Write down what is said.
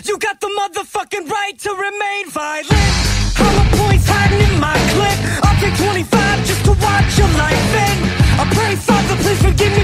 You got the motherfucking right to remain violent. Hollow points hiding in my clip. I'll take 25 just to watch your life end. I pray, Father, please forgive me